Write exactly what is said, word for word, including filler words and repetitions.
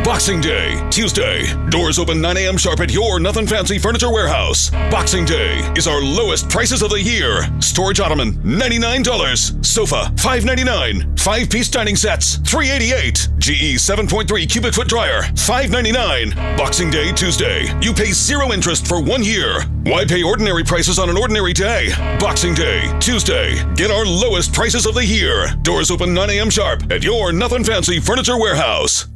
Boxing Day, Tuesday. Doors open nine a m sharp at your Nothing Fancy Furniture Warehouse. Boxing Day is our lowest prices of the year. Storage ottoman, ninety-nine dollars. Sofa, five ninety-nine. Five-piece dining sets, three eighty-eight. G E seven point three cubic foot dryer, five ninety-nine. Boxing Day, Tuesday. You pay zero interest for one year. Why pay ordinary prices on an ordinary day? Boxing Day, Tuesday. Get our lowest prices of the year. Doors open nine a m sharp at your Nothing Fancy Furniture Warehouse.